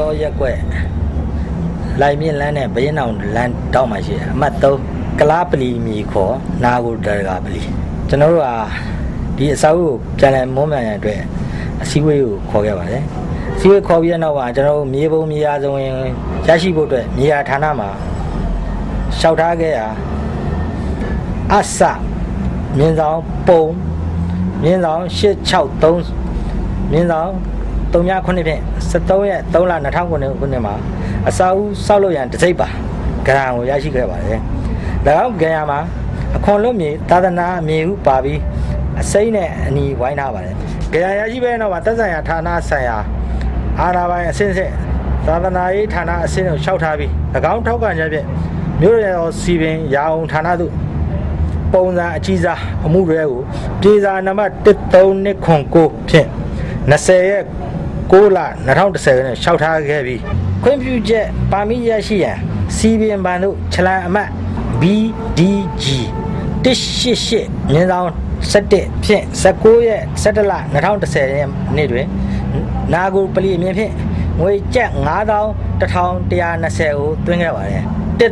ရက်ကွက်လိုက်မြင့်လန်းနဲ့ဘရင်အောင်လန်းတောက်မှရှိတယ်အမှတ်3ကလားပလီမြေခေါ်နာဂိုတရကပလီကျွန်တော်တို့ကဒီအစာအုပ်ကိုပြန်လည်မွမ်းမံရတဲ့အတွက်အစည်းအဝေးကိုခေါ်ခဲ့ပါတယ်အစည်းအဝေးခေါ်ပြီးတဲ့နောက်မှာကျွန်တော်တို့မြေပုံမြေယာစုံရရှိဖို့အတွက်မြေယာဌာနမှာလျှောက်ထားခဲ့ရာအစမြင်းဆောင်ပုံမြင်းဆောင်863မြင်းဆောင်39ခုနှစ်ဖြင့်73ရက်3လ2009ခုနှစ်မှာအစာအုပ်ဆောက်လုပ်ရန်တစိမ့်ပါဂရံကိုရရှိခဲ့ပါတယ်၎င်းဂရံမှာအခွန်လွတ်မြေသာသနာမြေဟုပါပြီးအစိမ့်နဲ့အနီဝိုင်းထားပါတယ်ဂရံရရှိပဲနောက်မှာသက်ဆိုင်ရာဌာနဆိုင်ရာအာဏာပိုင်အဆင့်ဆက်သာသနာရေးဌာနအဆင့်ကိုလျှောက်ထားပြီး၎င်းထောက်ခံချက်ဖြင့်မြို့ရတော်စီပင်ရာအောင်ဌာနသို့ပုံစံအကြီးစားအမှုတွေကိုပြေစာနံပါတ်13209ဖြင့်20ရက်6လ2010နဲ့လျှောက်ထားခဲ့ပြီးခွင့်ပြုချက်ပါမီရရှိရန်စီပင်ဘဏ်တို့ခြလံအမှတ် BDG 188မြင်းဆောင်17ဖြင့်19ရက်17လ2010ရက်နေ့တွင်နာဂိုပလီအမြင့်ဖြင့်ငွေကျပ်9120ကိုသွင်းခဲ့ပါတယ်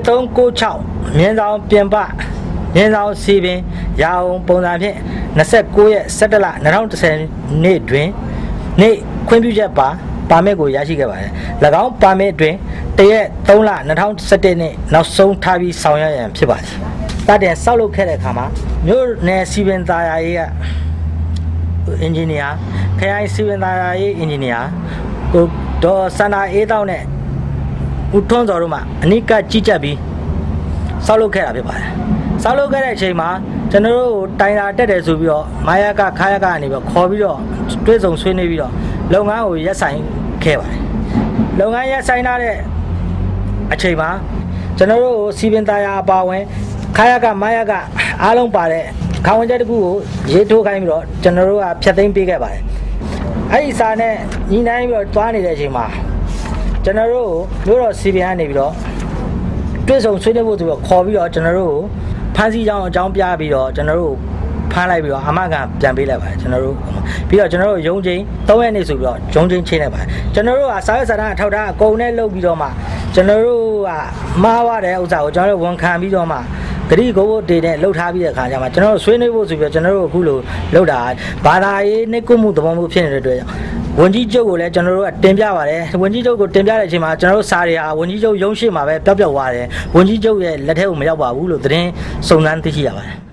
1396မြင်းဆောင်ပြင်ပမြင်းဆောင်စီပင်ရအောင်ပုံစံဖြင့်29ရက်17လ2010နေ့တွင်နေ့ခွင့်ပြုချက်ပါမစ်ကိုရရှိခဲ့ပါတယ်၎င်းပါမစ်တွင်တရက်3လ2017နှစ်နောက်ဆုံးထားပြီးဆောင်ရွက်ရန်ဖြစ်ပါတယ်တတဲ့ဆောက်လုပ်ခဲ့တဲ့အခါမှာမြို့နယ်စီပင်သားယာရေးကအင်ဂျင်နီယာခရိုင်စီပင်သားယာရေးအင်ဂျင်နီယာကိုဒေါ်စန္ဒာအေးတောင်းနဲ့ဦးထွန်းစော်တို့မှအနိကကြီးကြပ်ပြီးဆောက်လုပ်ခဲ့တာဖြစ်ပါတယ်ဆောက်လုပ်ခဲ့တဲ့အချိန်မှာကျွန်တော်တို့တိုင်လာတက်တယ်ဆိုပြီးတော့မာယာကခါရကကနေပြီးခေါ်ပြီးတော့တွဲဆုံဆွေးနွေးပြီးတော့လုပ်ငန်းကိုရက်ဆိုင်ခဲ့ပါတယ်လုပ်ငန်းရက်ဆိုင်တဲ့အချိန်မှာကျွန်တော်တို့စီပင်သားယာအပါဝင်ခါရကမာယာကအားလုံးပါတဲ့ခေါင်းဝန်းချက်တစ်ခုကိုရေးထိုးခိုင်းပြီးတော့ကျွန်တော်တို့ကဖြတ်သိမ်းပေးခဲ့ပါတယ်အဲ့ဒီစာနဲ့ညီနိုင်ပြီးတော့သွားနေတဲ့အချိန်မှာကျွန်တော်တို့မြို့တော်စီပင်ကနေပြီးတော့တွဲဆုံဆွေးနွေးဖို့ဆိုတော့ခေါ်ပြီးတော့ကျွန်တော်တို့ဖမ်းဆီးကြောင်းအကြောင်းပြပြီးတော့ကျွန်တော်တို့ဖမ်းလိုက်ပြီးတော့အမကန်ပြန်ပေးလိုက်ပါတယ်ကျွန်တော်တို့ပြီးတော့ကျွန်တော်တို့ရုံးချင်း3ရက်နေဆိုပြီးတော့ရုံးချင်းချင်းလိုက်ပါတယ်ကျွန်တော်တို့ကစာရွက်စာတမ်းအထောက်ထားအကုန်နဲ့လုပ်ပြီးတော့မှကျွန်တော်တို့ကမှားသွားတဲ့ဥစ္စာကိုကျွန်တော်တို့ဝန်ခံပြီးတော့မှဂရိကိုတေနဲ့လှုပ်ထားပြီးတဲ့အခါကျမှကျွန်တော်တို့ဆွေးနွေးဖို့ဆိုပြီးတော့ကျွန်တော်တို့အခုလိုလှုပ်တာဘာသာရေးနှိကုမှုသဘောမျိုးဖြစ်နေတဲ့အတွက်ဝန်ကြီးချုပ်ကိုလည်းကျွန်တော်တို့ကတင်ပြပါတယ်ဝန်ကြီးချုပ်ကိုတင်ပြတဲ့အချိန်မှာကျွန်တော်တို့စာတွေဟာဝန်ကြီးချုပ်ရုံးရှိမှာပဲပျောက်သွားတယ်ဝန်ကြီးချုပ်ရဲ့လက်ထဲကိုမရောက်ပါဘူးလို့သတင်းစုံစမ်းသိရှိရပါတယ်